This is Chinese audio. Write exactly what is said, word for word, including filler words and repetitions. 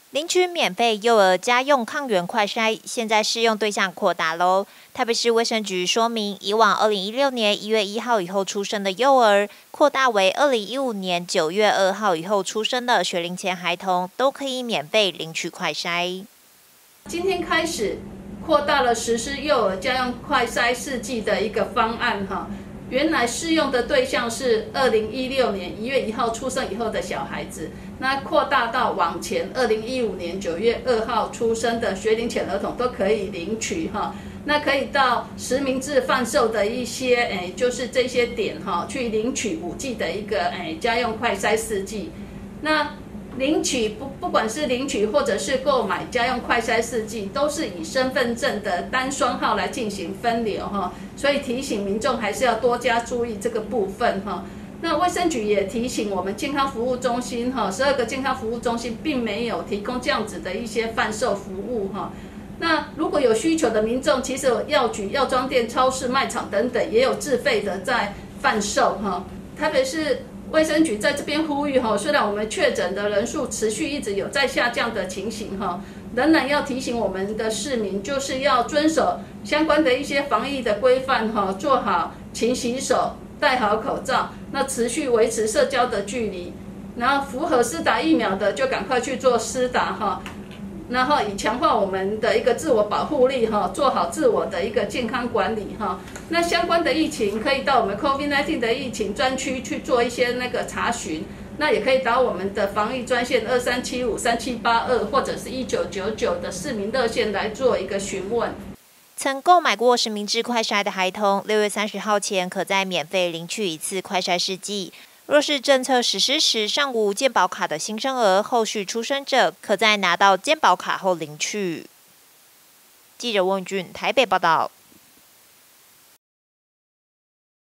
领取免费幼儿家用抗原快筛，现在适用对象扩大喽。台北市卫生局说明，以往二零一六年一月一号以后出生的幼儿，扩大为二零一五年九月二号以后出生的学龄前孩童，都可以免费领取快筛。 今天开始扩大了实施幼儿家用快筛试剂的一个方案哈。原来适用的对象是二零一六年一月一号出生以后的小孩子，那扩大到往前二零一五年九月二号出生的学龄前儿童都可以领取哈。那可以到实名制贩售的一些诶，就是这些点哈，去领取五 G 的一个诶家用快筛试剂。那领取不不管是领取或者是购买家用快筛试剂，都是以身份证的单双号来进行分流哈，所以提醒民众还是要多加注意这个部分哈。那卫生局也提醒我们健康服务中心哈，十二个健康服务中心并没有提供这样子的一些贩售服务哈。那如果有需求的民众，其实有药局、药妆店、超市、卖场等等也有自费的在贩售哈。特别是卫生局在这边呼吁哈，虽然我们确诊的人数持续一直有在下降的情形哈，仍然要提醒我们的市民，就是要遵守相关的一些防疫的规范哈，做好勤洗手、戴好口罩，那持续维持社交的距离，然后符合施打疫苗的就赶快去做施打哈。然后以强化我们的一个自我保护力哈，做好自我的一个健康管理哈。那相关的疫情可以到我们 COVID 十九 的疫情专区去做一些那个查询，那也可以打我们的防疫专线二三七五三七八二或者是一九九九的市民热线来做一个询问。 曾购买过实名制快筛的孩童，六月三十号前可再免费领取一次快筛试剂。若是政策实施时尚无健保卡的新生儿，后续出生者可在拿到健保卡后领取。记者翁俊台北报道。